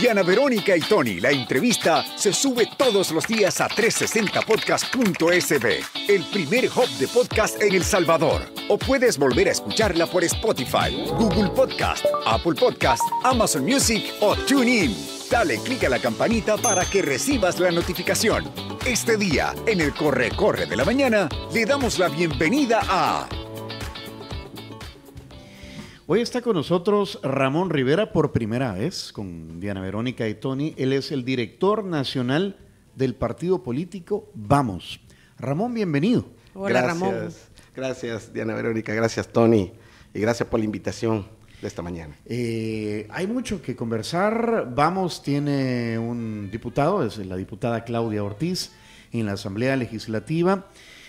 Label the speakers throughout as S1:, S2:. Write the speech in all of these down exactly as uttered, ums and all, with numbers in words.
S1: Diana Verónica y Tony, la entrevista, se sube todos los días a trescientos sesenta podcast punto es be, el primer hub de podcast en El Salvador. O puedes volver a escucharla por Spotify, Google Podcast, Apple Podcast, Amazon Music o TuneIn. Dale clic a la campanita para que recibas la notificación. Este día, en el Corre Corre de la Mañana, le damos la bienvenida a...
S2: Hoy está con nosotros Ramón Rivera por primera vez, con Diana Verónica y Tony. Él es el director nacional del partido político Vamos. Ramón, bienvenido.
S3: Hola, gracias, Ramón. Gracias, Diana Verónica, gracias, Tony, y gracias por la invitación de esta mañana.
S2: Eh, hay mucho que conversar. Vamos tiene un diputado, es la diputada Claudia Ortiz, en la Asamblea Legislativa.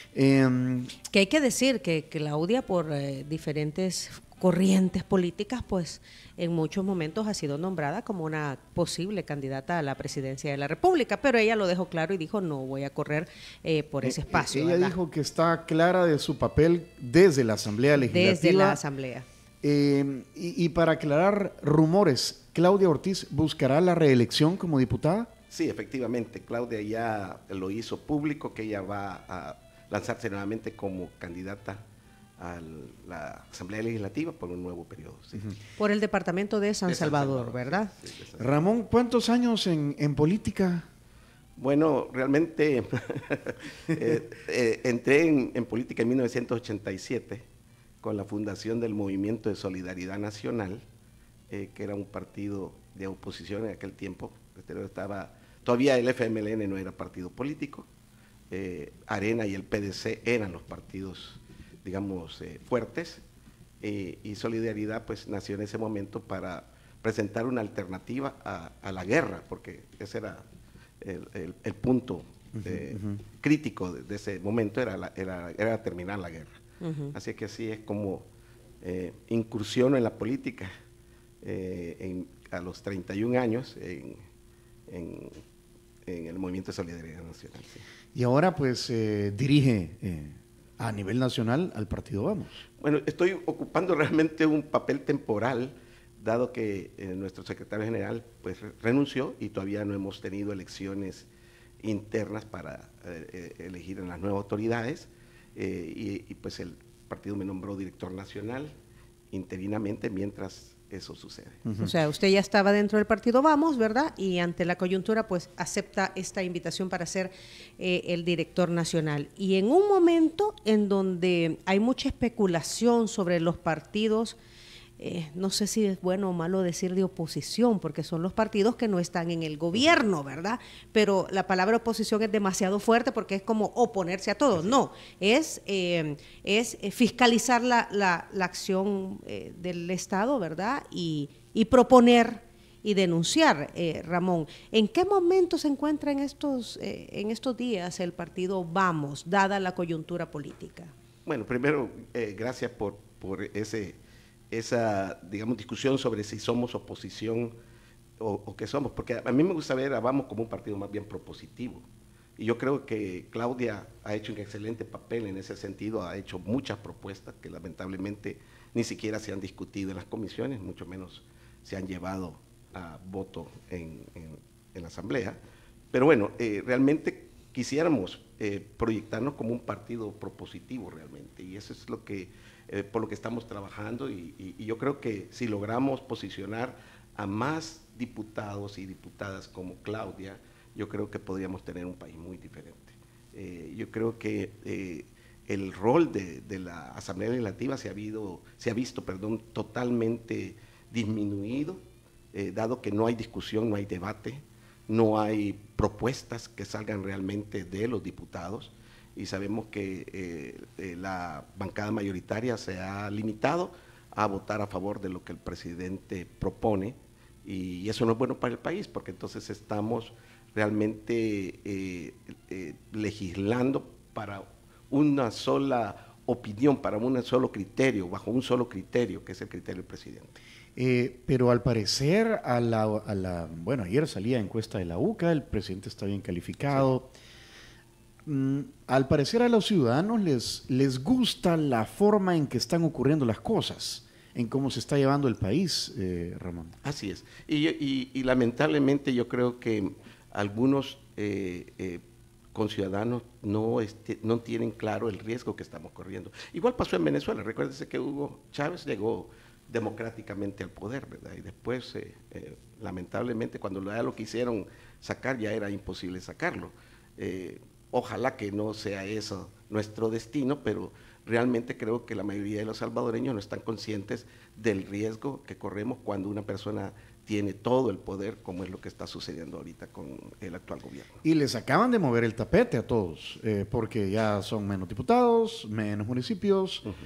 S4: Eh, que hay que decir que Claudia, por eh, diferentes corrientes políticas, pues en muchos momentos ha sido nombrada como una posible candidata a la presidencia de la República, pero ella lo dejó claro y dijo no voy a correr eh, por ese espacio.
S2: Eh, ella
S4: ¿verdad?
S2: dijo que está clara de su papel desde la Asamblea Legislativa.
S4: Desde la Asamblea.
S2: Eh, y, y para aclarar rumores, ¿Claudia Ortiz buscará la reelección como diputada?
S3: Sí, efectivamente, Claudia ya lo hizo público, que ella va a lanzarse nuevamente como candidata a la Asamblea Legislativa por un nuevo periodo. Sí.
S4: Uh-huh. Por el departamento de San, de San Salvador, Salvador, ¿verdad?
S2: Sí, sí, San Salvador. Ramón, ¿cuántos años en, en política?
S3: Bueno, realmente eh, eh, entré en, en política en mil novecientos ochenta y siete con la fundación del Movimiento de Solidaridad Nacional, eh, que era un partido de oposición en aquel tiempo. Estaba, todavía el F M L N no era partido político, eh, Arena y el P D C eran los partidos, digamos, eh, fuertes, eh, y Solidaridad pues nació en ese momento para presentar una alternativa a, a la guerra, porque ese era el, el, el punto eh, uh-huh. crítico de, de ese momento, era, la, era, era terminar la guerra. Uh-huh. Así que así es como eh, incursiono en la política eh, en, a los treinta y un años en, en, en el Movimiento de Solidaridad Nacional. Sí.
S2: Y ahora pues eh, dirige... Eh a nivel nacional al partido Vamos.
S3: Bueno, estoy ocupando realmente un papel temporal, dado que eh, nuestro secretario general pues renunció y todavía no hemos tenido elecciones internas para eh, elegir en las nuevas autoridades, eh, y, y pues el partido me nombró director nacional interinamente mientras eso sucede.
S4: Uh-huh. O sea, usted ya estaba dentro del partido Vamos, ¿verdad? Y ante la coyuntura, pues acepta esta invitación para ser eh, el director nacional. Y en un momento en donde hay mucha especulación sobre los partidos, eh, no sé si es bueno o malo decir de oposición, porque son los partidos que no están en el gobierno, ¿verdad? Pero la palabra oposición es demasiado fuerte porque es como oponerse a todo. No, es, eh, es fiscalizar la, la, la acción eh, del Estado, ¿verdad? Y, y proponer y denunciar, eh, Ramón. ¿En qué momento se encuentra en estos, eh, en estos días el partido Vamos, dada la coyuntura política?
S3: Bueno, primero, eh, gracias por, por ese... esa, digamos, discusión sobre si somos oposición o, o qué somos, porque a mí me gusta ver a Vamos como un partido más bien propositivo, y yo creo que Claudia ha hecho un excelente papel en ese sentido, ha hecho muchas propuestas que lamentablemente ni siquiera se han discutido en las comisiones, mucho menos se han llevado a voto en, en, en la Asamblea, pero bueno, eh, realmente quisiéramos eh, proyectarnos como un partido propositivo realmente, y eso es lo que Eh, por lo que estamos trabajando, y, y, y yo creo que si logramos posicionar a más diputados y diputadas como Claudia, yo creo que podríamos tener un país muy diferente. Eh, yo creo que eh, el rol de, de la Asamblea Legislativa se ha, habido, se ha visto perdón, totalmente disminuido, eh, dado que no hay discusión, no hay debate, no hay propuestas que salgan realmente de los diputados, y sabemos que eh, eh, la bancada mayoritaria se ha limitado a votar a favor de lo que el presidente propone, y, y eso no es bueno para el país, porque entonces estamos realmente eh, eh, legislando para una sola opinión, para un solo criterio, bajo un solo criterio, que es el criterio del presidente.
S2: Eh, pero al parecer, a la, a la, bueno, ayer salía encuesta de la U C A, el presidente está bien calificado. Sí. Mm, al parecer a los ciudadanos les, les gusta la forma en que están ocurriendo las cosas. en cómo se está llevando el país, eh, Ramón.
S3: Así es. Y, y, y lamentablemente yo creo que algunos eh, eh, conciudadanos no, este, no tienen claro el riesgo que estamos corriendo. Igual pasó en Venezuela. Recuérdese que Hugo Chávez llegó democráticamente al poder, ¿verdad? Y después, eh, eh, lamentablemente, cuando ya lo quisieron sacar, ya era imposible sacarlo. Eh, ojalá que no sea eso nuestro destino, pero realmente creo que la mayoría de los salvadoreños no están conscientes del riesgo que corremos cuando una persona tiene todo el poder, como es lo que está sucediendo ahorita con el actual gobierno.
S2: Y les acaban de mover el tapete a todos, eh, porque ya son menos diputados, menos municipios. Uh-huh.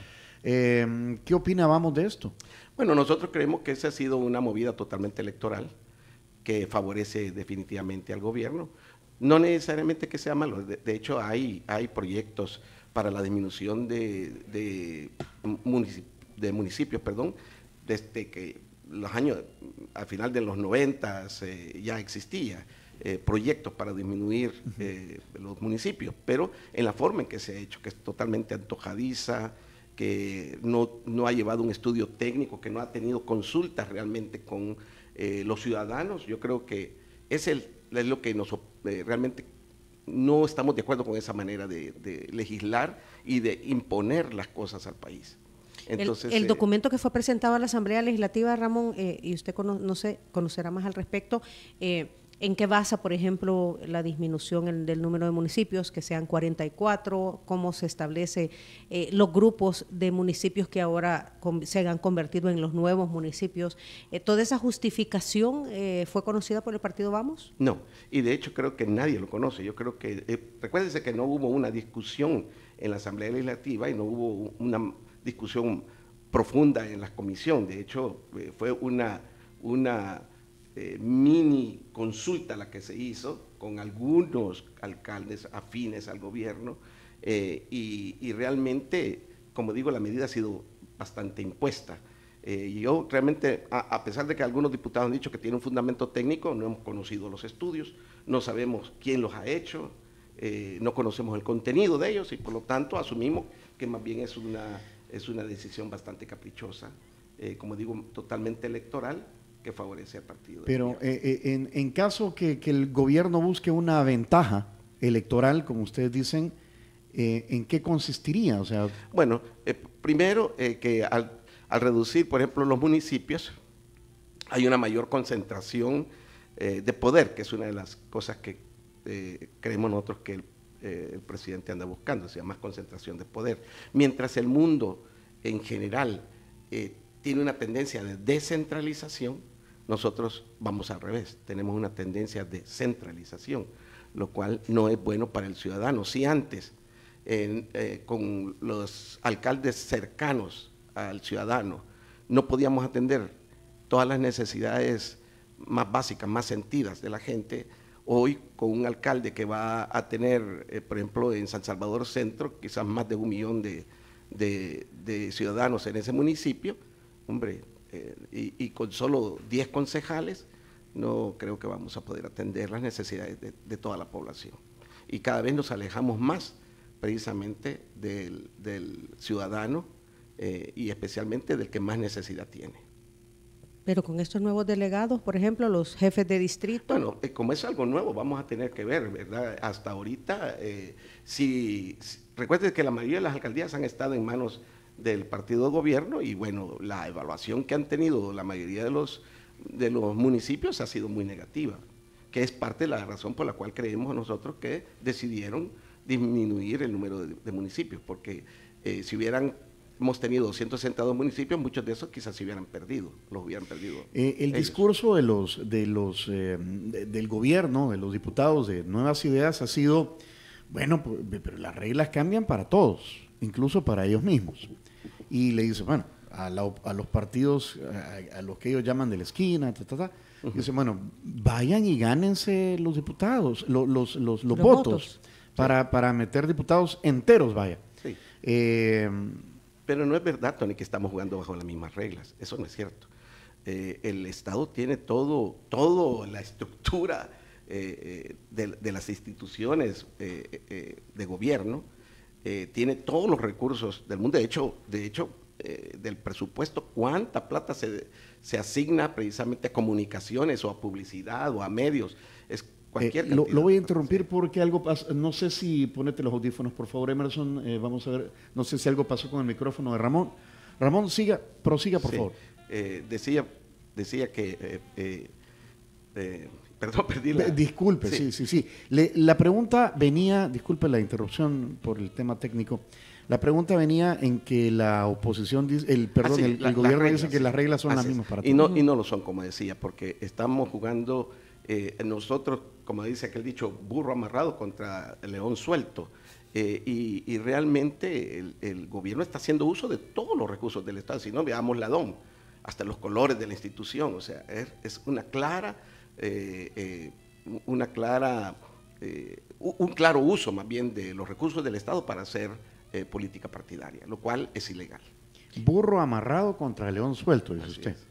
S2: Eh, ¿Qué opina Vamos de esto?
S3: Bueno, nosotros creemos que esa ha sido una movida totalmente electoral que favorece definitivamente al gobierno. No necesariamente que sea malo, de, de hecho hay, hay proyectos para la disminución de, de, municip de municipios, perdón, desde que los años, al final de los noventas eh, ya existía eh, proyectos para disminuir eh, los municipios, pero en la forma en que se ha hecho, que es totalmente antojadiza, que no, no ha llevado un estudio técnico, que no ha tenido consultas realmente con eh, los ciudadanos. Yo creo que es, el, es lo que nos eh, realmente no estamos de acuerdo con esa manera de, de legislar y de imponer las cosas al país.
S4: Entonces, el, el eh, documento que fue presentado a la Asamblea Legislativa, Ramón, eh, y usted cono, no sé, conocerá más al respecto, eh, ¿en qué basa, por ejemplo, la disminución en, del número de municipios, que sean cuarenta y cuatro? ¿Cómo se establece eh, los grupos de municipios que ahora con, se han convertido en los nuevos municipios? Eh, ¿Toda esa justificación eh, fue conocida por el partido Vamos?
S3: No, y de hecho creo que nadie lo conoce. Yo creo que, eh, recuérdense que no hubo una discusión en la Asamblea Legislativa y no hubo una discusión profunda en la comisión. De hecho, eh, fue una... una Eh, mini consulta la que se hizo con algunos alcaldes afines al gobierno eh, y, y realmente, como digo, la medida ha sido bastante impuesta. Eh, yo realmente, a, a pesar de que algunos diputados han dicho que tiene un fundamento técnico, no hemos conocido los estudios, no sabemos quién los ha hecho, eh, no conocemos el contenido de ellos y por lo tanto asumimos que más bien es una, es una decisión bastante caprichosa, eh, como digo, totalmente electoral, que favorece al partido.
S2: Pero eh, en, en caso que, que el gobierno busque una ventaja electoral, como ustedes dicen, eh, ¿en qué consistiría? O sea,
S3: bueno, eh, primero eh, que al, al reducir, por ejemplo, los municipios, hay una mayor concentración eh, de poder, que es una de las cosas que eh, creemos nosotros que el, eh, el presidente anda buscando, o sea, más concentración de poder. Mientras el mundo en general eh, tiene una tendencia de descentralización, nosotros vamos al revés, tenemos una tendencia de centralización, lo cual no es bueno para el ciudadano. Si antes, en, eh, con los alcaldes cercanos al ciudadano, no podíamos atender todas las necesidades más básicas, más sentidas de la gente, hoy con un alcalde que va a tener, eh, por ejemplo, en San Salvador Centro, quizás más de un millón de, de, de ciudadanos en ese municipio, hombre, eh, y, y con solo diez concejales, no creo que vamos a poder atender las necesidades de, de toda la población. Y cada vez nos alejamos más precisamente del, del ciudadano eh, y especialmente del que más necesidad tiene.
S4: Pero con estos nuevos delegados, por ejemplo, los jefes de distrito.
S3: Bueno, eh, como es algo nuevo, vamos a tener que ver, ¿verdad? Hasta ahorita, eh, si, si recuerden que la mayoría de las alcaldías han estado en manos del partido de gobierno y bueno, la evaluación que han tenido la mayoría de los, de los municipios ha sido muy negativa, que es parte de la razón por la cual creemos nosotros que decidieron disminuir el número de, de municipios, porque eh, si hubieran hemos tenido doscientos sesenta y dos municipios, muchos de esos quizás se hubieran perdido, los hubieran perdido.
S2: Eh, el ellos. discurso de los, de los, eh, de, del gobierno, de los diputados de Nuevas Ideas ha sido, bueno, pues, pero las reglas cambian para todos, incluso para ellos mismos. Y le dice, bueno, a, la, a los partidos, a, a los que ellos llaman de la esquina, ta, ta, ta, uh-huh. dice, bueno, vayan y gánense los diputados, los, los, los, los, los votos, votos. Para, sí. para meter diputados enteros, vaya.
S3: Sí.
S2: Eh,
S3: Pero no es verdad, Tony, que estamos jugando bajo las mismas reglas. Eso no es cierto. Eh, el Estado tiene todo, todo la estructura eh, de, de las instituciones eh, eh, de gobierno, eh, tiene todos los recursos del mundo. De hecho, de hecho eh, del presupuesto, cuánta plata se, se asigna precisamente a comunicaciones o a publicidad o a medios. Es cualquier
S2: eh, lo, lo voy a
S3: cantidad.
S2: interrumpir porque algo pasa. No sé si ponete los audífonos, por favor, Emerson. Eh, vamos a ver. No sé si algo pasó con el micrófono de Ramón. Ramón, siga, prosiga, por
S3: Sí.
S2: favor.
S3: Eh, decía, decía que... eh, eh, eh, perdón, perdí la...
S2: Disculpe, sí, sí, sí. Le- la pregunta venía, disculpe la interrupción por el tema técnico, la pregunta venía en que la oposición, dice- el perdón,
S3: Ah, sí,
S2: el,
S3: la-
S2: el gobierno
S3: las
S2: dice
S3: reglas,
S2: que
S3: sí.
S2: las reglas son
S3: Así
S2: las
S3: es.
S2: mismas para
S3: y
S2: todos.
S3: no, y no lo son, como decía, porque estamos jugando, eh, nosotros, como dice aquel dicho, burro amarrado contra el león suelto. Eh, y, y realmente el, el gobierno está haciendo uso de todos los recursos del Estado, si no, veamos la D O M, hasta los colores de la institución, o sea, es, es una clara... Eh, eh, una clara, eh, un claro uso más bien de los recursos del Estado para hacer eh, política partidaria, lo cual es ilegal.
S2: Burro amarrado contra león suelto, dice
S3: Así
S2: usted.
S3: es.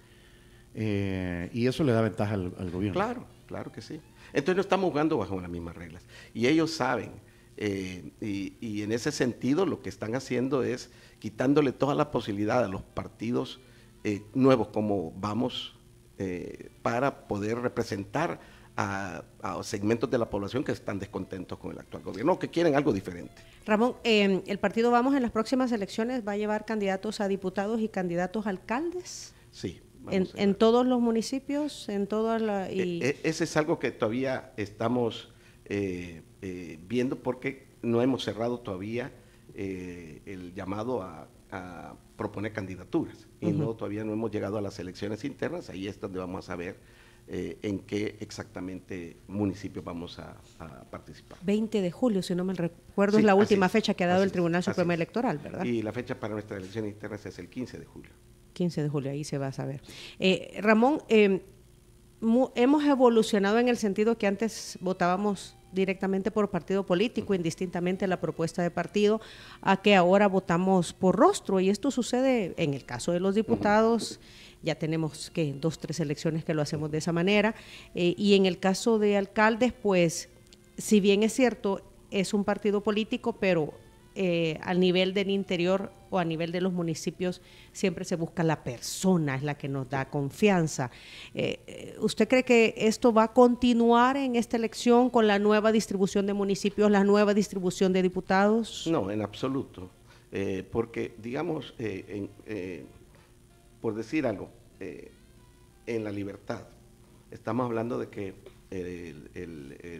S2: Eh, y eso le da ventaja al, al gobierno.
S3: Claro, claro que sí. Entonces no estamos jugando bajo las mismas reglas. Y ellos saben, eh, y, y en ese sentido lo que están haciendo es quitándole toda la posibilidad a los partidos eh, nuevos como Vamos eh, para poder representar A, a segmentos de la población que están descontentos con el actual gobierno o que quieren algo diferente.
S4: Ramón, eh, ¿el partido Vamos en las próximas elecciones va a llevar candidatos a diputados y candidatos a alcaldes?
S3: Sí.
S4: En, en todos los municipios, en todas las... Y...
S3: E, ese es algo que todavía estamos eh, eh, viendo porque no hemos cerrado todavía eh, el llamado a, a proponer candidaturas y uh-huh. no todavía no hemos llegado a las elecciones internas, ahí es donde vamos a saber Eh, en qué exactamente municipios vamos a, a participar.
S4: veinte de julio, si no me recuerdo,
S3: Sí,
S4: es la última
S3: es,
S4: fecha que ha dado el Tribunal
S3: es,
S4: Supremo Electoral, ¿verdad?
S3: Y la fecha para nuestras elecciones internas es el quince de julio.
S4: quince de julio, ahí se va a saber. Eh, Ramón, eh, mu, hemos evolucionado en el sentido que antes votábamos directamente por partido político, uh-huh. indistintamente la propuesta de partido, a que ahora votamos por rostro, y esto sucede en el caso de los diputados, uh-huh. ya tenemos que dos, tres elecciones que lo hacemos de esa manera, eh, y en el caso de alcaldes, pues, si bien es cierto, es un partido político, pero eh, al nivel del interior o a nivel de los municipios siempre se busca la persona, es la que nos da confianza. Eh, ¿Usted cree que esto va a continuar en esta elección con la nueva distribución de municipios, la nueva distribución de diputados?
S3: No, en absoluto, eh, porque digamos, eh, en, eh, por decir algo, eh, en La Libertad, estamos hablando de que el, el, el,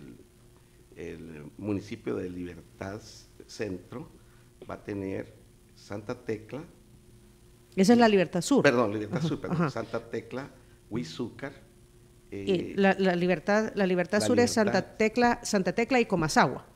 S3: el municipio de Libertad Centro va a tener Santa Tecla.
S4: Esa es la Libertad Sur.
S3: Perdón, Libertad
S4: ajá,
S3: Sur, perdón,
S4: ajá.
S3: Santa Tecla, Huizúcar.
S4: Eh, y la, la Libertad, la Libertad la Sur libertad. es Santa Tecla, Santa Tecla y Comasagua.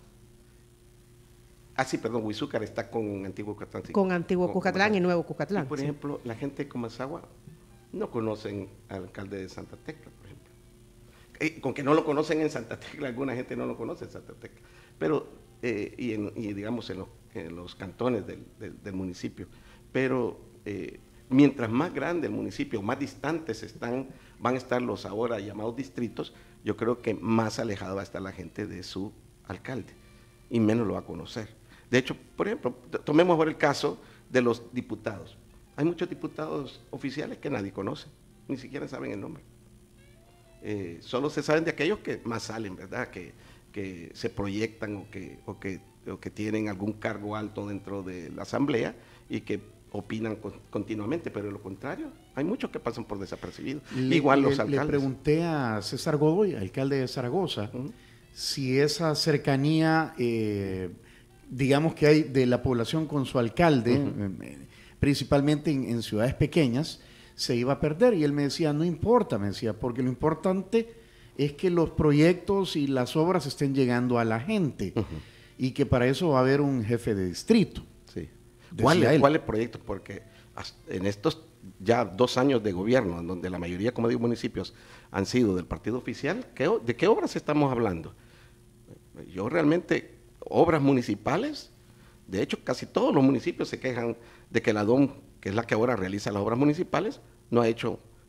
S3: Ah, sí, perdón, Huizúcar está con Antiguo Cucatlán. Sí,
S4: con Antiguo con, Cucatlán y Nuevo Cucatlán.
S3: Y por
S4: sí.
S3: ejemplo, la gente de Comasagua no conocen al alcalde de Santa Tecla, por ejemplo. Eh, con que no lo conocen en Santa Tecla, alguna gente no lo conoce en Santa Tecla. Pero, eh, y, en, y digamos en los, en los cantones del, del, del municipio. Pero eh, mientras más grande el municipio, más distantes están, van a estar los ahora llamados distritos, yo creo que más alejada va a estar la gente de su alcalde y menos lo va a conocer. De hecho, por ejemplo, tomemos ahora el caso de los diputados. Hay muchos diputados oficiales que nadie conoce, ni siquiera saben el nombre. Eh, solo se saben de aquellos que más salen, ¿verdad? Que, que se proyectan o que, o, que, o que tienen algún cargo alto dentro de la asamblea y que opinan con, continuamente, pero de lo contrario, hay muchos que pasan por desapercibidos.
S2: Le,
S3: Igual los
S2: le,
S3: alcaldes.
S2: Le pregunté a César Godoy, alcalde de Zaragoza, uh-huh. si esa cercanía, eh, digamos que hay de la población con su alcalde, uh-huh. eh, principalmente en, en ciudades pequeñas, se iba a perder. Y él me decía, no importa, me decía, porque lo importante es que los proyectos y las obras estén llegando a la gente uh-huh. y que para eso va a haber un jefe de distrito.
S3: Sí. ¿Cuáles ¿cuál proyectos? Porque en estos ya dos años de gobierno, en donde la mayoría, como digo, municipios han sido del partido oficial, ¿qué, ¿de qué obras estamos hablando? Yo realmente, obras municipales, de hecho casi todos los municipios se quejan de que la D O M, que es la que ahora realiza las obras municipales, no ha hecho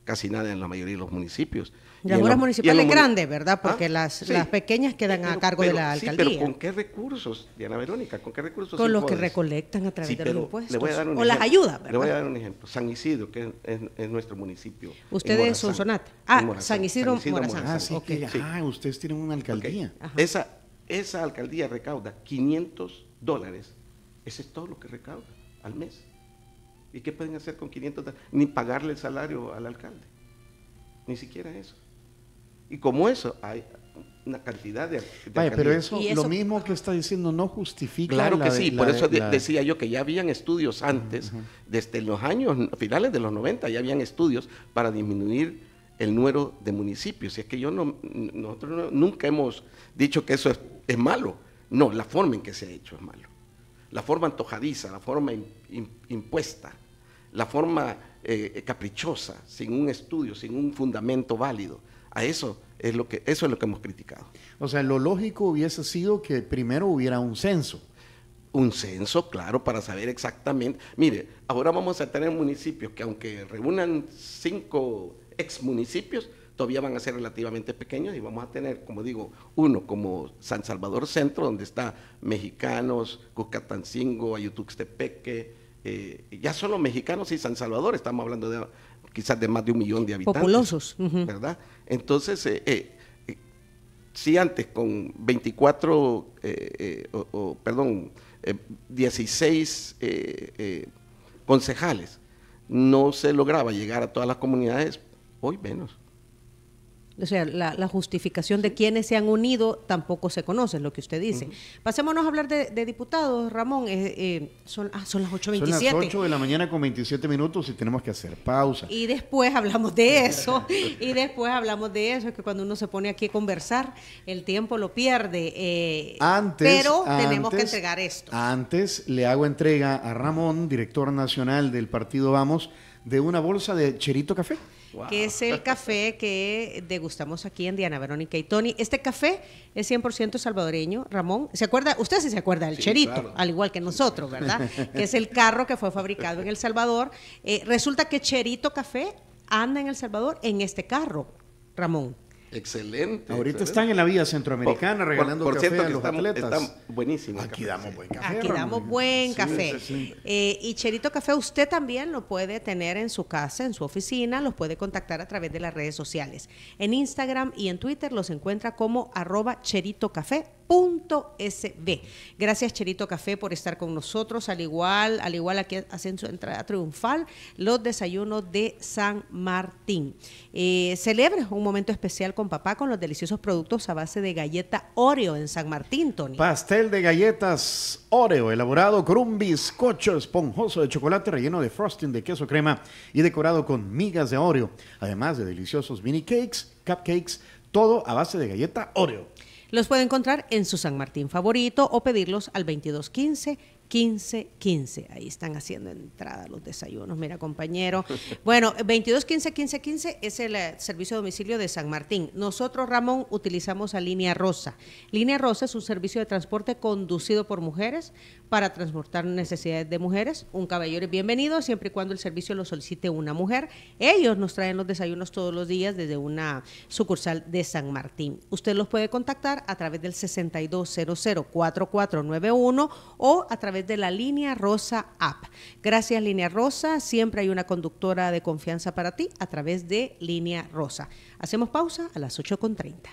S3: casi nada en la mayoría de los municipios.
S4: Las obras municipales
S3: muni
S4: grandes, ¿verdad? Porque ¿Ah? las,
S3: sí.
S4: las pequeñas quedan
S3: pero,
S4: a cargo
S3: pero,
S4: de la
S3: sí,
S4: alcaldía.
S3: pero ¿con qué recursos, Diana Verónica? ¿Con qué recursos?
S4: Con los que recolectan a través
S3: sí,
S4: de
S3: pero
S4: los impuestos.
S3: Le voy a dar un
S4: o
S3: ejemplo.
S4: las ayudas, ¿verdad?
S3: Le voy a dar un ejemplo. San Isidro, que es, es, es nuestro municipio.
S4: Usted es Sonsonate. Ah, San Isidro,
S3: San Isidro
S4: Morazán.
S2: Ah, sí,
S4: okay.
S2: que,
S3: sí.
S2: ah, ustedes tienen una alcaldía.
S3: Okay. Esa, esa alcaldía recauda quinientos dólares. Ese es todo lo que recauda al mes. ¿Y qué pueden hacer con quinientos dólares? Ni pagarle el salario al alcalde. Ni siquiera eso. Y como eso, hay una cantidad de... de
S2: Vaya, pero eso,
S4: eso,
S2: lo mismo que está diciendo, no justifica...
S3: Claro
S2: la
S3: que
S2: de,
S3: sí,
S2: la
S3: por eso
S2: de,
S3: de,
S2: la...
S3: decía yo que ya habían estudios antes, uh-huh. desde los años, finales de los noventa, ya habían estudios para disminuir el número de municipios. Y es que yo no, nosotros no, nunca hemos dicho que eso es, es malo. No, la forma en que se ha hecho es malo. La forma antojadiza, la forma in, in, impuesta, la forma eh, caprichosa, sin un estudio, sin un fundamento válido. A eso es lo que eso es lo que hemos criticado.
S2: O sea, lo lógico hubiese sido que primero hubiera un censo.
S3: Un censo, claro, para saber exactamente. Mire, ahora vamos a tener municipios que aunque reúnan cinco ex municipios, todavía van a ser relativamente pequeños y vamos a tener, como digo, uno como San Salvador Centro, donde está Mexicanos, Cuscatancingo, Ayutuxtepeque, eh, ya solo Mexicanos y San Salvador, estamos hablando de quizás de más de un millón de habitantes.
S4: Populosos. Uh-huh.
S3: ¿Verdad? Entonces, eh, eh, eh, si antes con veinticuatro, eh, eh, o, o, perdón, eh, dieciséis eh, eh, concejales no se lograba llegar a todas las comunidades, hoy menos.
S4: O sea, la, la justificación de quienes se han unido tampoco se conoce, es lo que usted dice. Uh-huh. Pasémonos a hablar de, de diputados, Ramón. Eh, eh, son, ah, son las ocho veintisiete.
S2: Son las ocho de la mañana con veintisiete minutos y tenemos que hacer pausa.
S4: Y después hablamos de eso. y después hablamos de eso, es que cuando uno se pone aquí a conversar, el tiempo lo pierde. Eh,
S2: antes,
S4: pero
S2: antes,
S4: tenemos que entregar esto.
S2: Antes le hago entrega a Ramón, director nacional del Partido Vamos, de una bolsa de Cherito Café.
S4: Wow. Que es el café que degustamos aquí en Diana Verónica y Tony. Este café es cien por ciento salvadoreño, Ramón. ¿Se acuerda? Usted sí se acuerda del sí, Cherito, claro. Al igual que nosotros, ¿verdad? Que es el carro que fue fabricado en El Salvador. Eh, resulta que Cherito Café anda en El Salvador en este carro, Ramón.
S3: Excelente.
S2: Ahorita
S3: excelente.
S2: Están en la vía centroamericana por, regalando por, por café a los
S3: están,
S2: atletas.
S3: Están buenísimos.
S2: Aquí damos buen café.
S4: Aquí Ramón. damos buen
S2: sí,
S4: café.
S2: Sí, sí.
S4: Eh, y Cherito Café usted también lo puede tener en su casa, en su oficina, los puede contactar a través de las redes sociales. En Instagram y en Twitter los encuentra como arroba cheritocafé punto s b. Gracias Cherito Café por estar con nosotros, al igual, al igual aquí hacen su entrada triunfal, los desayunos de San Martín. Eh, celebra un momento especial con papá con los deliciosos productos a base de galleta Oreo en San Martín, Tony.
S2: Pastel de galletas Oreo, elaborado con un bizcocho esponjoso de chocolate relleno de frosting de queso crema y decorado con migas de Oreo, además de deliciosos mini cakes, cupcakes, todo a base de galleta Oreo.
S4: Los puede encontrar en su San Martín favorito o pedirlos al veintidós quince, quince quince. Ahí están haciendo entrada los desayunos, mira compañero. Bueno, veintidós quince, quince quince es el uh, servicio de domicilio de San Martín. Nosotros, Ramón, utilizamos a Línea Rosa. Línea Rosa es un servicio de transporte conducido por mujeres para transportar necesidades de mujeres. Un caballero es bienvenido siempre y cuando el servicio lo solicite una mujer. Ellos nos traen los desayunos todos los días desde una sucursal de San Martín. Usted los puede contactar a través del sesenta y dos cero cero, cuarenta y cuatro noventa y uno o a través de la Línea Rosa App. Gracias Línea Rosa, siempre hay una conductora de confianza para ti a través de Línea Rosa. Hacemos pausa a las ocho con treinta.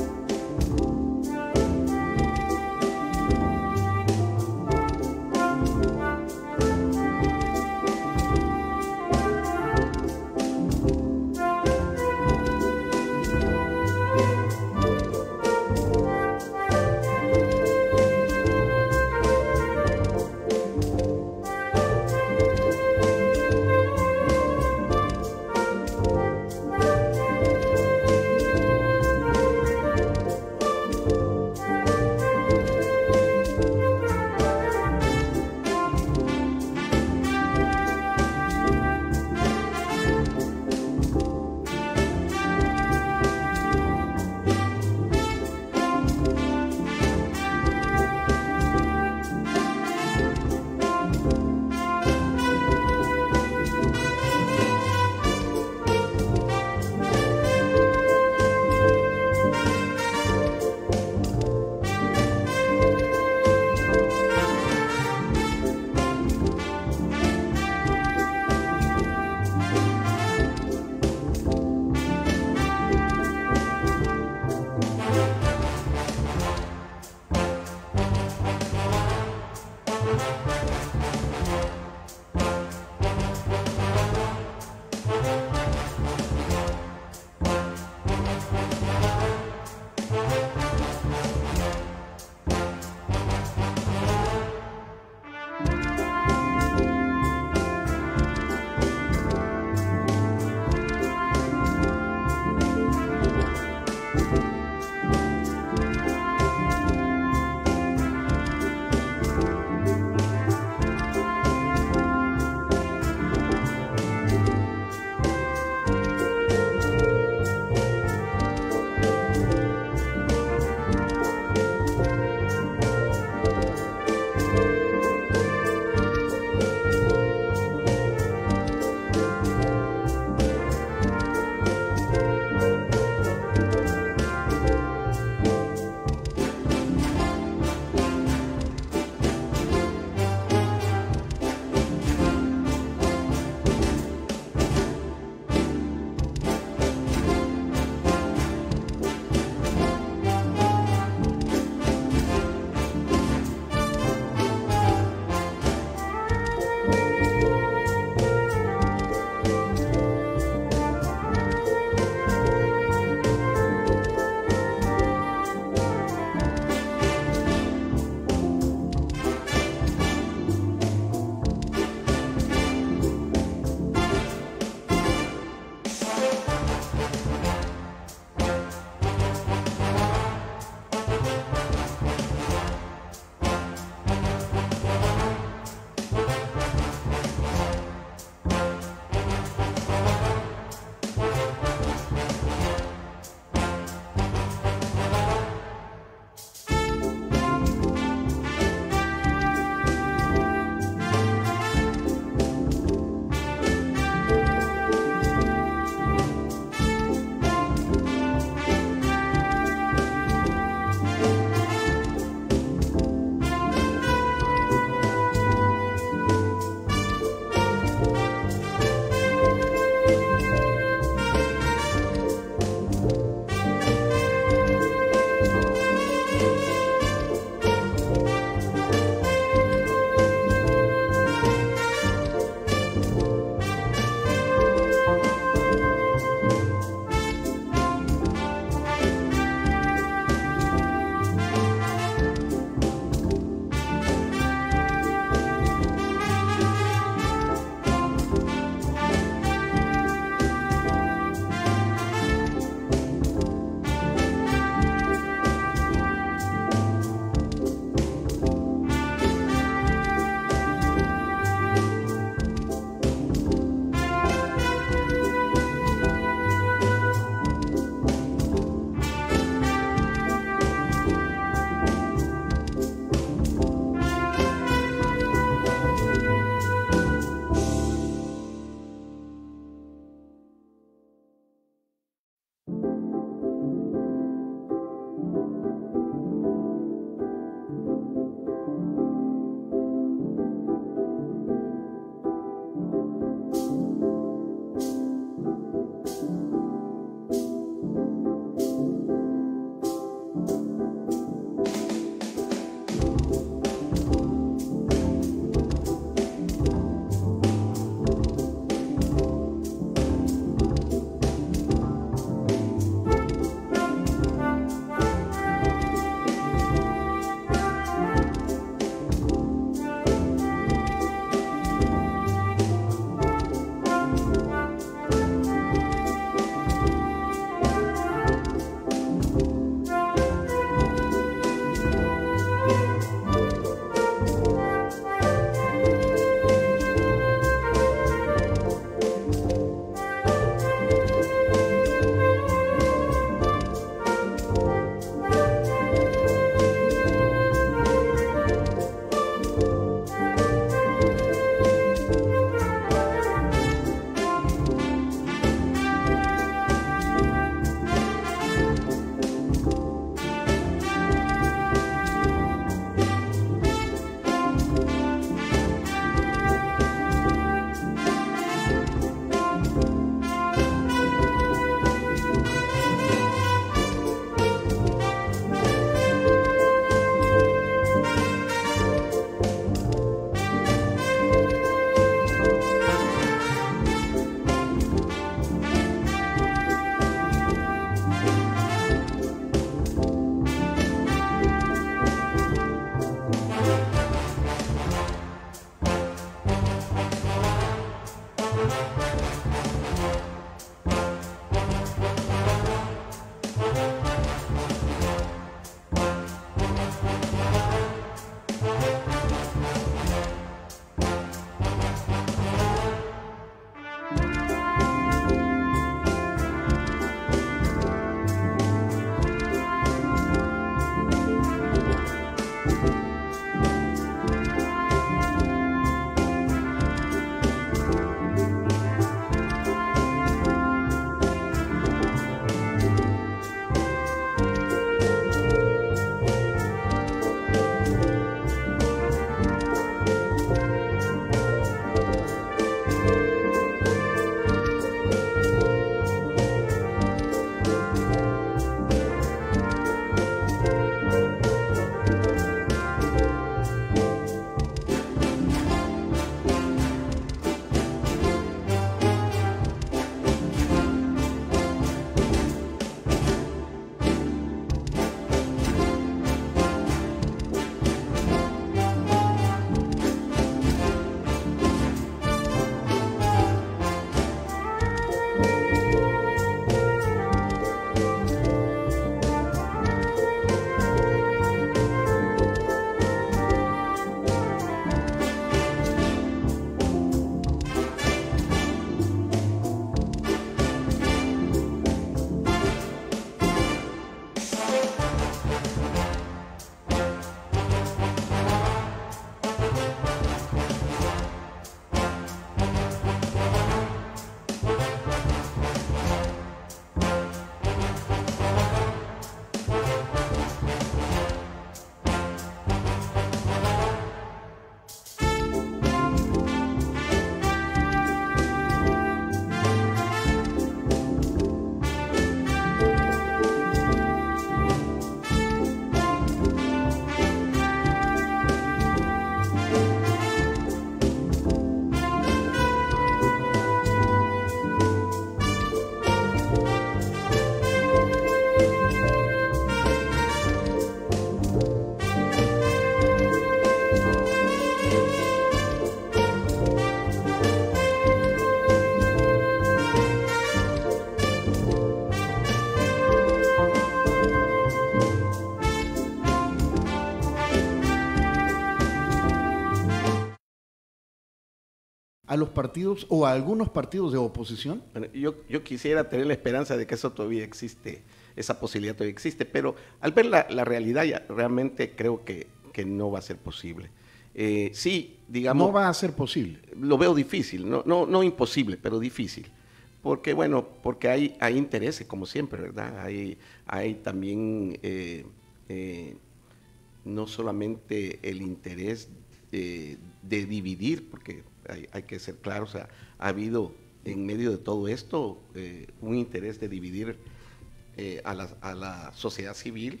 S2: a los partidos o a algunos partidos de oposición?
S3: Bueno, yo, yo quisiera tener la esperanza de que eso todavía existe, esa posibilidad todavía existe, pero al ver la, la realidad ya realmente creo que, que no va a ser posible. Eh, sí, digamos...
S2: No va a ser posible.
S3: Lo veo difícil, no, no, no imposible, pero difícil. Porque, bueno, porque hay, hay intereses, como siempre, ¿verdad? Hay, hay también eh, eh, no solamente el interés eh, de dividir, porque hay, hay que ser claros, o sea, ha habido en medio de todo esto eh, un interés de dividir eh, a, la, a la sociedad civil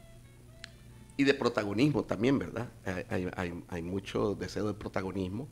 S3: y de protagonismo también, ¿verdad? Hay, hay, hay mucho deseo de protagonismo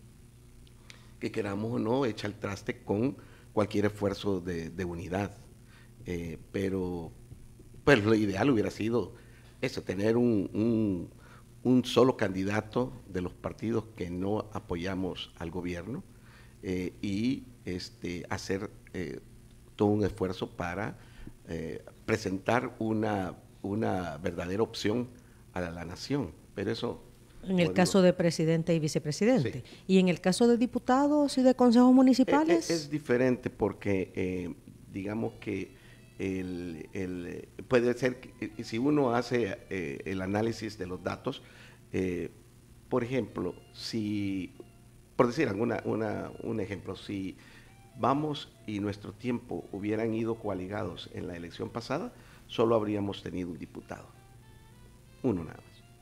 S3: que queramos o no echa el traste con cualquier esfuerzo de, de unidad. Eh, pero pues lo ideal hubiera sido eso, tener un, un, un solo candidato de los partidos que no apoyamos al gobierno eh, y este, hacer eh, todo un esfuerzo para eh, presentar una, una verdadera opción a la, la nación. Pero eso...
S4: En el caso de presidente y vicepresidente.
S3: Sí.
S4: ¿Y en el caso de diputados y de consejos municipales?
S3: Es, es diferente porque, eh, digamos que el, el, puede ser que si uno hace eh, el análisis de los datos, eh, por ejemplo, si, por decir alguna, una, un ejemplo, si Vamos y nuestro tiempo hubieran ido coaligados en la elección pasada, solo habríamos tenido un diputado, uno nada más.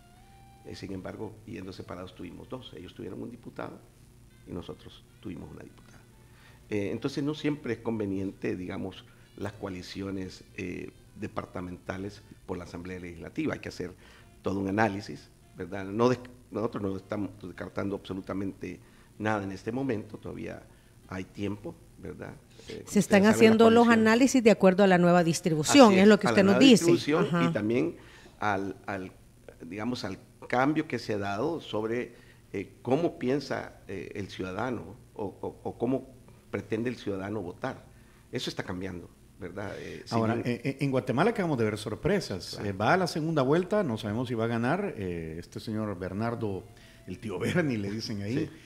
S3: Sin embargo, yendo separados tuvimos dos. Ellos tuvieron un diputado y nosotros tuvimos una diputada. Eh, entonces no siempre es conveniente, digamos, las coaliciones eh, departamentales por la Asamblea Legislativa. Hay que hacer todo un análisis, ¿verdad? No de, nosotros no estamos descartando absolutamente nada en este momento, todavía hay tiempo, ¿verdad? Eh,
S4: Se están haciendo los análisis de acuerdo a la nueva distribución, es, es lo que usted nos dice.
S3: Y también al, al, digamos, al cambio que se ha dado sobre eh, cómo piensa eh, el ciudadano o, o, o cómo pretende el ciudadano votar. Eso está cambiando, ¿verdad? Eh,
S2: Ahora, sin... eh, en Guatemala acabamos de ver sorpresas. Claro. Eh, va a la segunda vuelta, no sabemos si va a ganar eh, este señor Bernardo, el tío Bernie, le dicen ahí. Sí.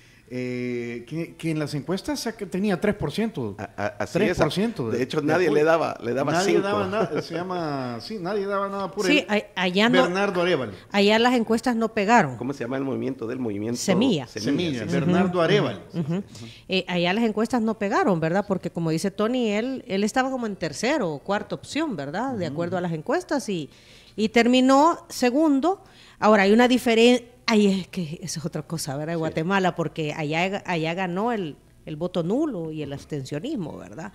S2: Eh, que, que en las encuestas tenía tres por ciento.
S3: A, a, así
S2: tres por ciento
S3: es. De, de hecho, nadie de le daba le daba
S2: nadie
S3: cinco.
S2: daba nada, se llama, sí, nadie daba nada por
S4: sí,
S2: él.
S4: Allá no,
S2: Bernardo Arévalo.
S4: Allá las encuestas no pegaron.
S3: ¿Cómo se llama el movimiento del movimiento?
S4: Semilla.
S2: Semilla, sí. Bernardo uh-huh. Arévalo.
S4: Uh-huh. Uh-huh. Eh, allá las encuestas no pegaron, ¿verdad? Porque como dice Tony, él, él estaba como en tercero o cuarta opción, ¿verdad? De acuerdo uh-huh. a las encuestas y, y terminó segundo. Ahora, hay una diferencia. Ahí es que eso es otra cosa, ¿verdad? En sí. Guatemala, porque allá, allá ganó el, el voto nulo y el abstencionismo, ¿verdad?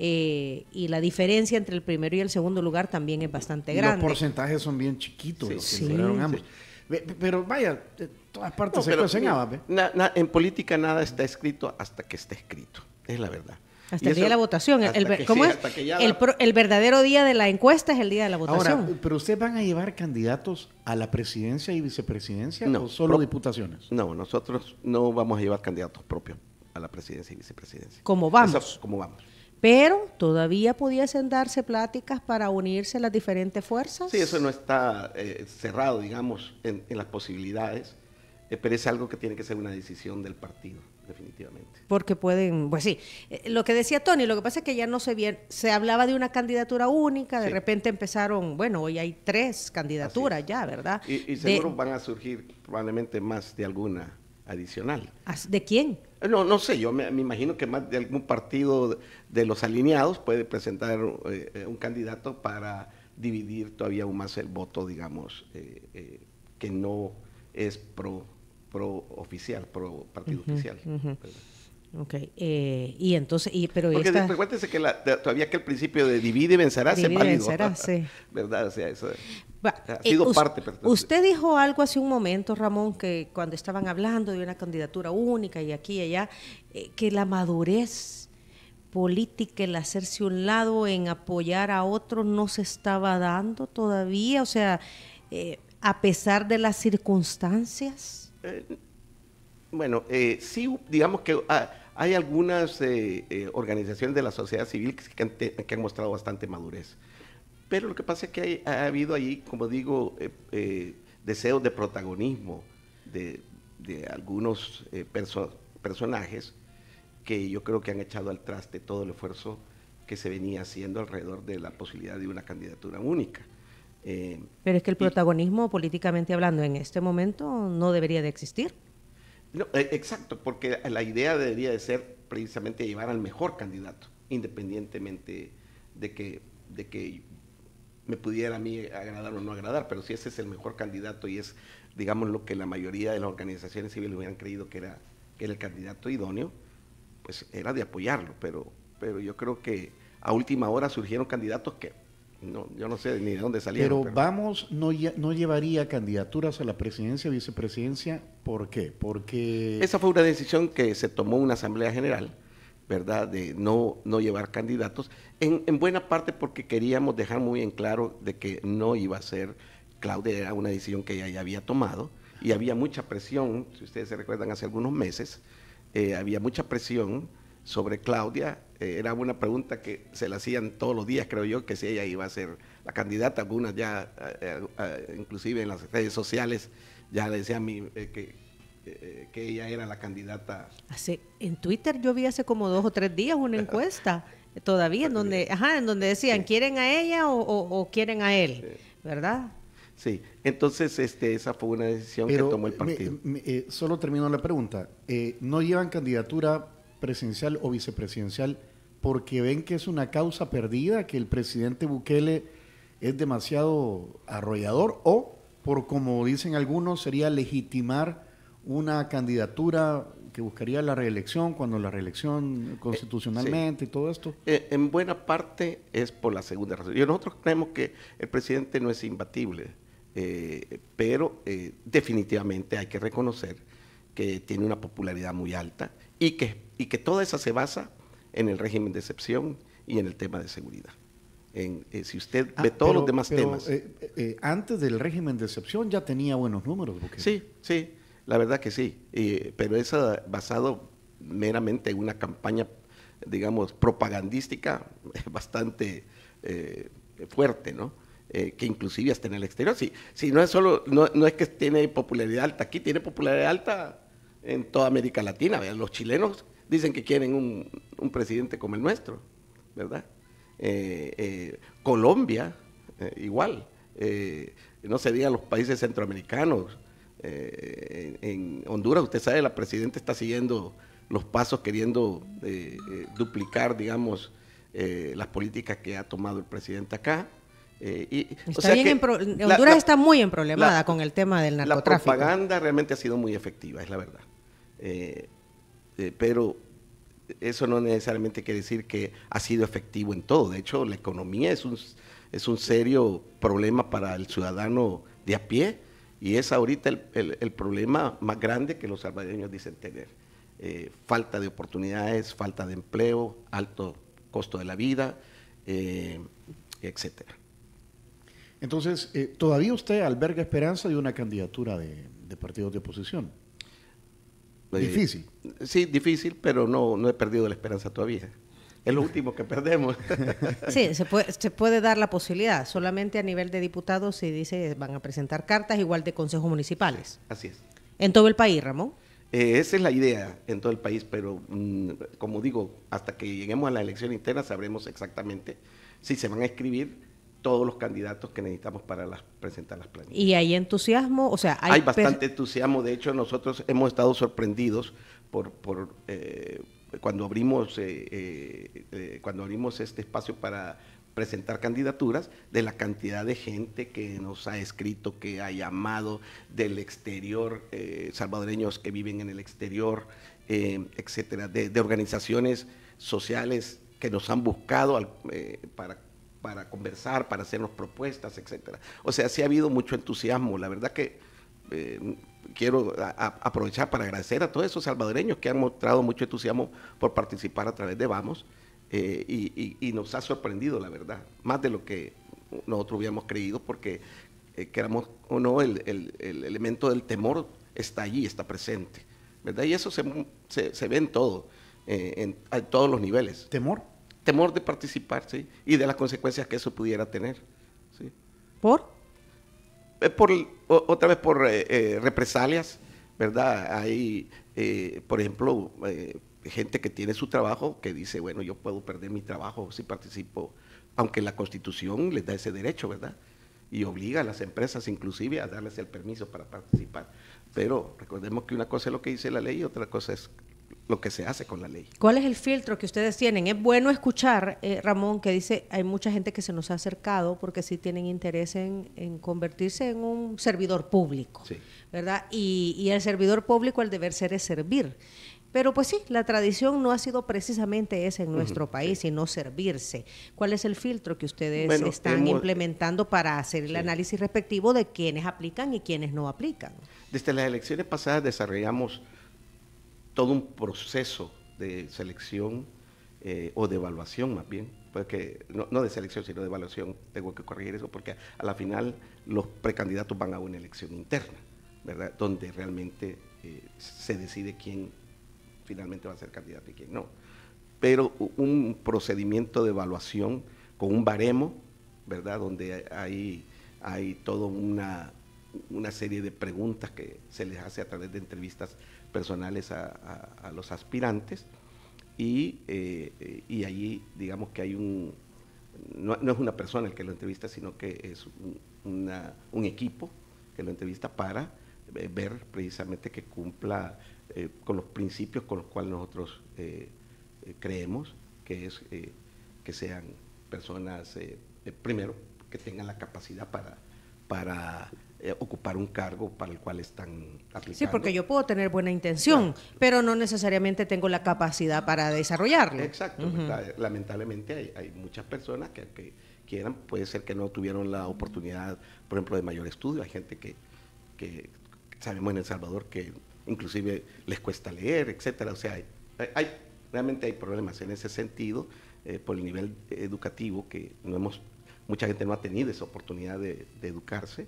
S4: Eh, y la diferencia entre el primero y el segundo lugar también es bastante grande.
S2: Los porcentajes son bien chiquitos,
S3: sí,
S2: los que
S3: sí,
S2: lograron ambos.
S3: Sí.
S2: Pero vaya, de todas partes
S3: no,
S2: se
S3: pero,
S2: cuecen habas, ¿ve?
S3: Na, na, en política nada está escrito hasta que esté escrito, es la verdad.
S4: Hasta y el eso, día de la votación. El, el, ¿Cómo
S3: sí,
S4: es? El, pro, el verdadero día de la encuesta es el día de la votación.
S2: Ahora, ¿pero ustedes van a llevar candidatos a la presidencia y vicepresidencia
S3: no,
S2: o solo
S3: pro,
S2: diputaciones?
S3: No, nosotros no vamos a llevar candidatos propios a la presidencia y vicepresidencia.
S4: ¿Cómo vamos?
S3: Eso, ¿Cómo vamos?
S4: Pero todavía pudiesen darse pláticas para unirse las diferentes fuerzas.
S3: Sí, eso no está eh, cerrado, digamos, en, en las posibilidades, eh, pero es algo que tiene que ser una decisión del partido. Definitivamente.
S4: Porque pueden, pues sí, eh, lo que decía Tony, lo que pasa es que ya no se bien, se hablaba de una candidatura única, de sí. repente empezaron, bueno, hoy hay tres candidaturas ya, ¿verdad?
S3: Y, y seguro de, van a surgir probablemente más de alguna adicional.
S4: ¿De quién?
S3: No, no sé, yo me, me imagino que más de algún partido de, de los alineados puede presentar eh, un candidato para dividir todavía aún más el voto, digamos, eh, eh, que no es pro pro oficial, pro partido uh-huh, oficial.
S4: Uh-huh. Ok, eh, y entonces, y, pero
S3: Porque
S4: esta...
S3: recuérdense que la, todavía que el principio de divide y vencerá
S4: divide
S3: se válido.
S4: Vencerá, sí.
S3: ¿Verdad? O sea, eso
S4: Va,
S3: ha sido
S4: eh,
S3: parte. Pero,
S4: usted dijo algo hace un momento, Ramón, que cuando estaban hablando de una candidatura única y aquí y allá, eh, que la madurez política, el hacerse un lado en apoyar a otros no se estaba dando todavía, o sea, eh, a pesar de las circunstancias.
S3: Eh, bueno, eh, sí, digamos que ah, hay algunas eh, eh, organizaciones de la sociedad civil que, que, han te, que han mostrado bastante madurez, pero lo que pasa es que hay, ha habido ahí, como digo, eh, eh, deseos de protagonismo de, de algunos eh, perso personajes que yo creo que han echado al traste todo el esfuerzo que se venía haciendo alrededor de la posibilidad de una candidatura única. Eh,
S4: Pero es que el
S3: y,
S4: protagonismo, políticamente hablando, en este momento no debería de existir.
S3: No, eh, exacto, porque la idea debería de ser precisamente llevar al mejor candidato, independientemente de que, de que me pudiera a mí agradar o no agradar, pero si ese es el mejor candidato y es, digamos, lo que la mayoría de las organizaciones civiles hubieran creído que era, que era el candidato idóneo, pues era de apoyarlo, pero, pero yo creo que a última hora surgieron candidatos que no, yo no sé ni de dónde salieron.
S2: Pero,
S3: pero
S2: Vamos no, no llevaría candidaturas a la presidencia, vicepresidencia, ¿por qué? Porque...
S3: Esa fue una decisión que se tomó en una asamblea general, ¿verdad?, de no, no llevar candidatos, en, en buena parte porque queríamos dejar muy en claro de que no iba a ser Claudia, era una decisión que ella ya había tomado, y había mucha presión, si ustedes se recuerdan, hace algunos meses, eh, había mucha presión sobre Claudia, eh, era una pregunta que se la hacían todos los días, creo yo, que si ella iba a ser la candidata, algunas ya, eh, eh, inclusive en las redes sociales, ya le decían mi, eh, que, eh, que ella era la candidata.
S4: Hace, en Twitter yo vi hace como dos o tres días una encuesta, todavía, en donde, ajá, en donde decían,
S3: sí. ¿Quieren
S4: a ella o, o, o quieren a él? Sí. ¿Verdad?
S3: Sí, entonces este, esa fue una decisión
S2: Pero
S3: que tomó el partido.
S2: Me, me, eh, solo termino la pregunta. Eh, ¿No llevan candidatura presidencial o vicepresidencial porque ven que es una causa perdida, que el presidente Bukele es demasiado arrollador, o por, como dicen algunos, sería legitimar una candidatura que buscaría la reelección cuando la reelección constitucionalmente eh, sí. y todo esto?
S3: Eh, en buena parte es por la segunda razón. Y nosotros creemos que el presidente no es imbatible. Eh, pero eh, definitivamente hay que reconocer que tiene una popularidad muy alta y que, y que toda esa se basa en el régimen de excepción y en el tema de seguridad. En, eh, si usted
S2: ah,
S3: ve todos
S2: pero,
S3: los demás
S2: pero,
S3: temas.
S2: Eh, eh, antes del régimen de excepción ya tenía buenos números, Bukele.
S3: Sí, sí, la verdad que sí, eh, pero eso basado meramente en una campaña, digamos, propagandística bastante eh, fuerte, ¿no? Eh, que inclusive hasta en el exterior, si, si no es solo, no, no es que tiene popularidad alta aquí, tiene popularidad alta en toda América Latina. ¿Verdad? Los chilenos dicen que quieren un, un presidente como el nuestro, ¿verdad? Eh, eh, Colombia, eh, igual, eh, no se diga los países centroamericanos, eh, en, en Honduras, usted sabe, la presidenta está siguiendo los pasos, queriendo eh, eh, duplicar, digamos, eh, las políticas que ha tomado el presidente acá. Eh, y,
S4: está
S3: o sea
S4: bien
S3: que
S4: en pro, Honduras
S3: la, la,
S4: está muy emproblemada
S3: la,
S4: con el tema del narcotráfico.
S3: La propaganda realmente ha sido muy efectiva, es la verdad. Eh, eh, pero eso no necesariamente quiere decir que ha sido efectivo en todo. De hecho, la economía es un, es un serio problema para el ciudadano de a pie y es ahorita el, el, el problema más grande que los salvadoreños dicen tener. Eh, falta de oportunidades, falta de empleo, alto costo de la vida, eh, etcétera.
S2: Entonces, eh, ¿todavía usted alberga esperanza de una candidatura de, de partidos de oposición?
S3: Eh,
S2: difícil.
S3: Sí, difícil, pero no, no he perdido la esperanza todavía. Es lo último que perdemos.
S4: Sí, se puede, se puede dar la posibilidad. Solamente a nivel de diputados se dice van a presentar cartas, igual de consejos municipales.
S3: Así es.
S4: ¿En todo el país, Ramón?
S3: Eh, esa es la idea en todo el país, pero mmm, como digo, hasta que lleguemos a la elección interna sabremos exactamente si se van a escribir todos los candidatos que necesitamos para las, presentar las planillas.
S4: ¿Y hay entusiasmo? O sea, hay,
S3: hay bastante entusiasmo. De hecho, nosotros hemos estado sorprendidos por, por eh, cuando abrimos eh, eh, eh, cuando abrimos este espacio para presentar candidaturas, de la cantidad de gente que nos ha escrito, que ha llamado del exterior, eh, salvadoreños que viven en el exterior, eh, etcétera, de, de organizaciones sociales que nos han buscado al, eh, para para conversar, para hacernos propuestas, etcétera. O sea, sí ha habido mucho entusiasmo. La verdad que eh, quiero a, a aprovechar para agradecer a todos esos salvadoreños que han mostrado mucho entusiasmo por participar a través de Vamos, eh, y, y, y nos ha sorprendido, la verdad, más de lo que nosotros hubiéramos creído, porque eh, queramos o no, el, el, el elemento del temor está allí, está presente, ¿verdad? Y eso se, se, se ve en todo, eh, en, en todos los niveles.
S2: ¿Temor?
S3: Temor de participar, sí, y de las consecuencias que eso pudiera tener, sí.
S4: ¿Por?
S3: Eh, por o, otra vez por eh, eh, represalias, ¿verdad? Hay, eh, por ejemplo, eh, gente que tiene su trabajo que dice, bueno, yo puedo perder mi trabajo si participo, aunque la Constitución les da ese derecho, ¿verdad? Y obliga a las empresas inclusive a darles el permiso para participar. Pero recordemos que una cosa es lo que dice la ley y otra cosa es lo que se hace con la ley.
S4: ¿Cuál es el filtro que ustedes tienen? Es bueno escuchar, eh, Ramón, que dice, hay mucha gente que se nos ha acercado porque sí tienen interés en, en convertirse en un servidor público,
S3: Sí.
S4: ¿verdad? Y, y el servidor público, el deber ser es servir. Pero pues sí, la tradición no ha sido precisamente esa en nuestro uh-huh, país, sí. sino servirse. ¿Cuál es el filtro que ustedes bueno, están hemos, implementando para hacer el sí. análisis respectivo de quiénes aplican y quiénes no aplican?
S3: Desde las elecciones pasadas desarrollamos todo un proceso de selección eh, o de evaluación más bien, porque no, no de selección sino de evaluación, tengo que corregir eso porque a, a la final los precandidatos van a una elección interna, ¿verdad? Donde realmente eh, se decide quién finalmente va a ser candidato y quién no. Pero un procedimiento de evaluación con un baremo, ¿verdad? Donde hay, hay toda una, una serie de preguntas que se les hace a través de entrevistas personales a, a, a los aspirantes y, eh, y allí digamos que hay un, no, no es una persona el que lo entrevista, sino que es un, una, un equipo que lo entrevista para eh, ver precisamente que cumpla Eh, con los principios con los cuales nosotros eh, eh, creemos, que es eh, que sean personas, eh, eh, primero, que tengan la capacidad para, para eh, ocupar un cargo para el cual están aplicando.
S4: Sí, porque yo puedo tener buena intención, claro. pero no necesariamente tengo la capacidad para desarrollarlo.
S3: Exacto, uh-huh. Lamentablemente hay, hay muchas personas que, que quieran, puede ser que no tuvieron la oportunidad, por ejemplo, de mayor estudio, hay gente que, que sabemos en El Salvador que inclusive les cuesta leer, etcétera. O sea, hay, hay, realmente hay problemas en ese sentido eh, por el nivel educativo que no hemos, mucha gente no ha tenido esa oportunidad de, de educarse,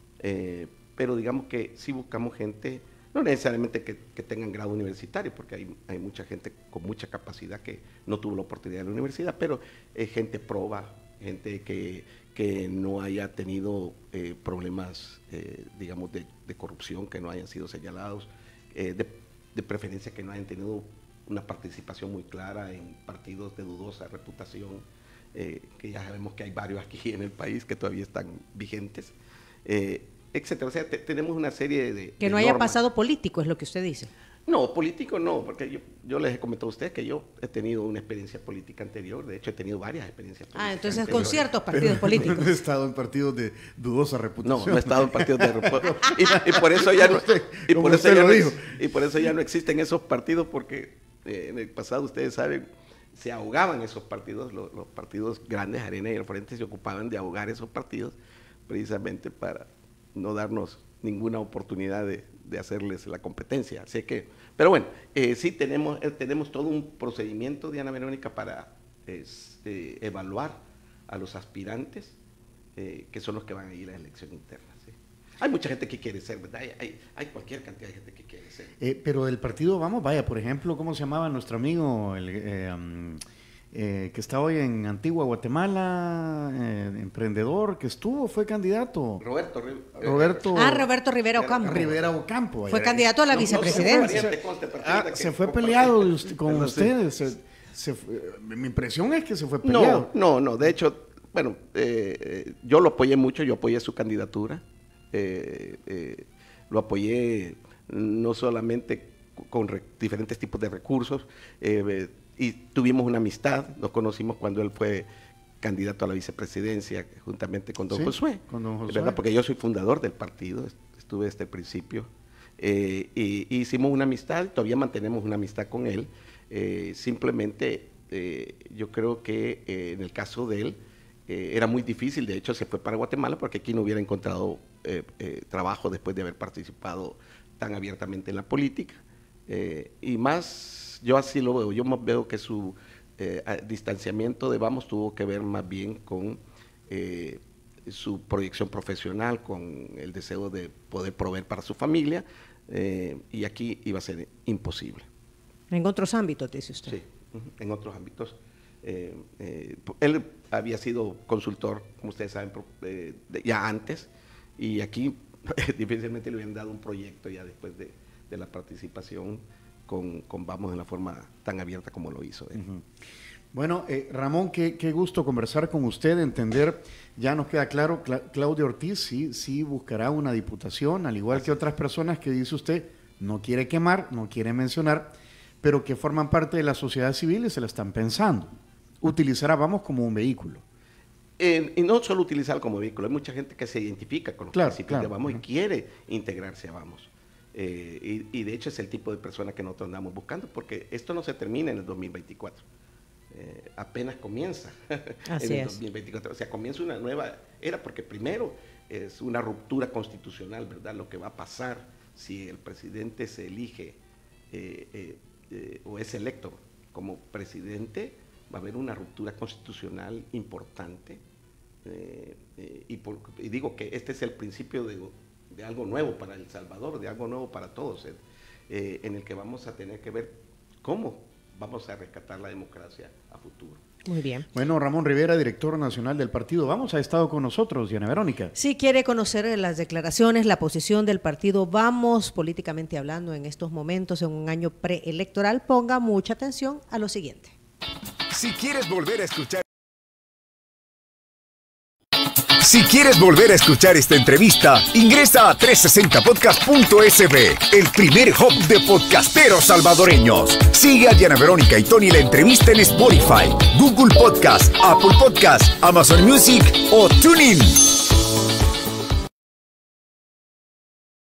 S3: eh, pero digamos que sí buscamos gente, no necesariamente que, que tengan grado universitario, porque hay, hay mucha gente con mucha capacidad que no tuvo la oportunidad de la universidad, pero eh, gente proba, gente que, que no haya tenido eh, problemas, eh, digamos, de, de corrupción, que no hayan sido señalados, Eh, de, de preferencia que no hayan tenido una participación muy clara en partidos de dudosa reputación, eh, que ya sabemos que hay varios aquí en el país que todavía están vigentes, eh, etcétera. O sea, te, tenemos una serie de
S4: Que
S3: de
S4: no haya
S3: normas.
S4: pasado político, es lo que usted dice.
S3: No, político no, porque yo, yo les he comentado a ustedes que yo he tenido una experiencia política anterior, de hecho he tenido varias experiencias políticas.
S4: Ah, entonces
S3: anteriores.
S4: con ciertos partidos
S2: Pero,
S4: políticos.
S2: No he estado en partidos de dudosa reputación.
S3: No, no he estado en partidos de reputación. Y, y por eso ya no, y por eso ya no, y por eso ya no existen esos partidos, porque eh, en el pasado, ustedes saben, se ahogaban esos partidos, los, los partidos grandes, Arena y el Frente, se ocupaban de ahogar esos partidos, precisamente para no darnos ninguna oportunidad de, de hacerles la competencia. Así que, pero bueno, eh, sí tenemos, eh, tenemos todo un procedimiento, Diana Verónica, para este, evaluar a los aspirantes, eh, que son los que van a ir a la elección interna. ¿Sí? Hay mucha gente que quiere ser, ¿verdad? Hay, hay, hay cualquier cantidad de gente que quiere ser.
S2: Eh, pero del partido, vamos, vaya, por ejemplo, ¿cómo se llamaba nuestro amigo, el, eh, um, eh, que está hoy en Antigua Guatemala, eh, emprendedor, que estuvo, fue candidato?
S3: Roberto.
S2: Roberto
S4: ah, Roberto Rivera Ocampo.
S2: Rivera Ocampo.
S4: Fue
S2: vaya.
S4: candidato a la
S3: No,
S4: vicepresidencia.
S3: no, no, no,
S2: Ah, se fue peleado usted, con ustedes. Se, se fue, mi impresión es que se fue peleado.
S3: No, no, no. De hecho, bueno, eh, yo lo apoyé mucho, yo apoyé su candidatura. Eh, eh, lo apoyé no solamente con re, diferentes tipos de recursos, eh, y tuvimos una amistad, nos conocimos cuando él fue candidato a la vicepresidencia juntamente con don
S2: sí,
S3: Josué,
S2: con don Josué.
S3: ¿verdad? Porque yo soy fundador del partido, estuve desde el principio, eh, y, y hicimos una amistad, todavía mantenemos una amistad con él, eh, simplemente eh, yo creo que eh, en el caso de él eh, era muy difícil, de hecho se fue para Guatemala porque aquí no hubiera encontrado eh, eh, trabajo después de haber participado tan abiertamente en la política, eh, y más yo así lo veo, yo veo que su eh, distanciamiento de Vamos tuvo que ver más bien con eh, su proyección profesional, con el deseo de poder proveer para su familia, eh, y aquí iba a ser imposible.
S4: En otros ámbitos, dice usted.
S3: Sí, en otros ámbitos. Eh, eh, él había sido consultor, como ustedes saben, ya antes, y aquí difícilmente le hubieran dado un proyecto ya después de, de la participación con, con Vamos en la forma tan abierta como lo hizo él.
S2: Uh-huh. Bueno, eh, Ramón, qué, qué gusto conversar con usted, entender, ya nos queda claro, Cla- Claudia Ortiz sí, sí buscará una diputación, al igual que otras personas que dice usted, no quiere quemar, no quiere mencionar, pero que forman parte de la sociedad civil y se la están pensando. Utilizará Vamos como un vehículo.
S3: Eh, y no solo utilizar como vehículo, hay mucha gente que se identifica con los
S2: Claro,
S3: principios
S2: claro.
S3: de Vamos
S2: Uh-huh.
S3: y quiere integrarse a Vamos. Eh, y, y de hecho es el tipo de persona que nosotros andamos buscando, porque esto no se termina en el dos mil veinticuatro. Eh, apenas comienza
S4: Así
S3: en el
S4: es.
S3: dos mil veinticuatro, o sea, comienza una nueva era, porque primero es una ruptura constitucional, ¿verdad? Lo que va a pasar si el presidente se elige eh, eh, eh, o es electo como presidente, va a haber una ruptura constitucional importante, eh, eh, y, por, y digo que este es el principio de, de algo nuevo para El Salvador, de algo nuevo para todos, eh, eh, en el que vamos a tener que ver cómo vamos a rescatar la democracia a futuro.
S4: Muy bien.
S2: Bueno, Ramón Rivera, director nacional del partido Vamos, ha estado con nosotros, Diana Verónica.
S4: Si quiere conocer las declaraciones, la posición del partido Vamos, políticamente hablando en estos momentos, en un año preelectoral, ponga mucha atención a lo siguiente.
S1: Si quieres volver a escuchar Si quieres volver a escuchar esta entrevista, ingresa a trescientos sesenta podcast punto s b, el primer hub de podcasteros salvadoreños. Sigue a Diana Verónica y Tony la entrevista en Spotify, Google Podcast, Apple Podcast, Amazon Music o TuneIn.